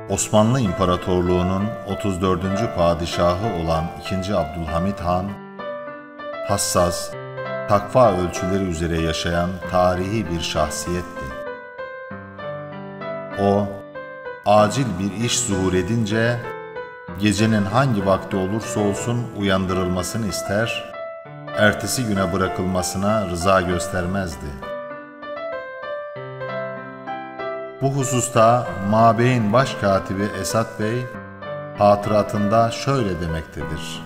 Osmanlı İmparatorluğu'nun 34. padişahı olan II. Abdülhamit Han, hassas, takva ölçüleri üzere yaşayan tarihi bir şahsiyetti. O, acil bir iş zuhur edince, gecenin hangi vakti olursa olsun uyandırılmasını ister, ertesi güne bırakılmasına rıza göstermezdi. Bu hususta Mabey'in başkatibi Esat Bey, hatıratında şöyle demektedir.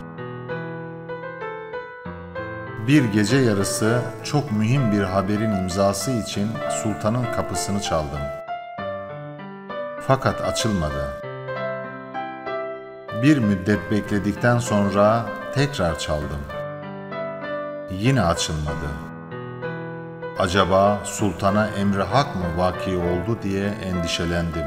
Bir gece yarısı çok mühim bir haberin imzası için sultanın kapısını çaldım. Fakat açılmadı. Bir müddet bekledikten sonra tekrar çaldım. Yine açılmadı. Acaba sultana emri hak mı vaki oldu diye endişelendim.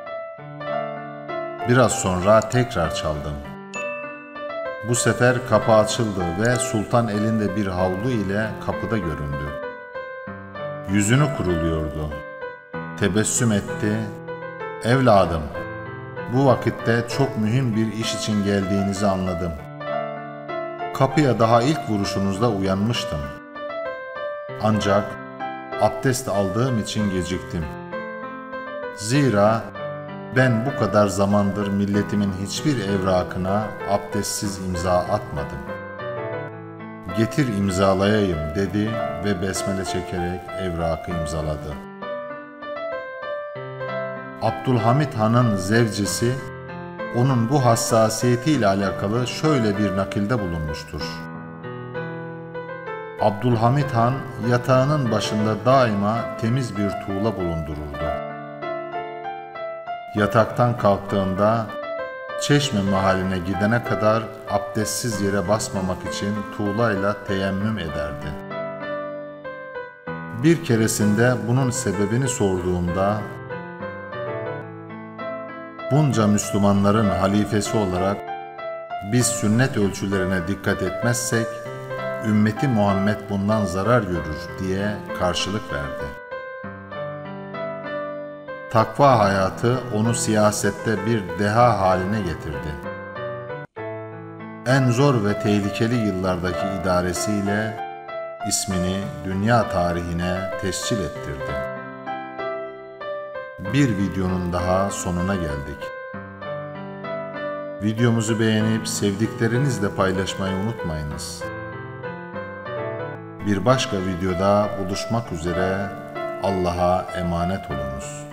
Biraz sonra tekrar çaldım. Bu sefer kapı açıldı ve sultan elinde bir havlu ile kapıda göründü. Yüzünü kuruluyordu. Tebessüm etti. "Evladım, bu vakitte çok mühim bir iş için geldiğinizi anladım. Kapıya daha ilk vuruşunuzda uyanmıştım. Ancak abdest aldığım için geciktim. Zira ben bu kadar zamandır milletimin hiçbir evrakına abdestsiz imza atmadım. Getir imzalayayım" dedi ve besmele çekerek evrakı imzaladı. Abdülhamit Han'ın zevcesi, onun bu hassasiyetiyle alakalı şöyle bir nakilde bulunmuştur. Abdülhamit Han yatağının başında daima temiz bir tuğla bulundururdu. Yataktan kalktığında Çeşme mahalline gidene kadar abdestsiz yere basmamak için tuğlayla teyemmüm ederdi. Bir keresinde bunun sebebini sorduğumda, bunca Müslümanların halifesi olarak biz sünnet ölçülerine dikkat etmezsek, ümmeti Muhammed bundan zarar görür diye karşılık verdi. Takva hayatı onu siyasette bir deha haline getirdi. En zor ve tehlikeli yıllardaki idaresiyle ismini dünya tarihine tescil ettirdi. Bir videonun daha sonuna geldik. Videomuzu beğenip sevdiklerinizle paylaşmayı unutmayınız. Bir başka videoda buluşmak üzere, Allah'a emanet olunuz.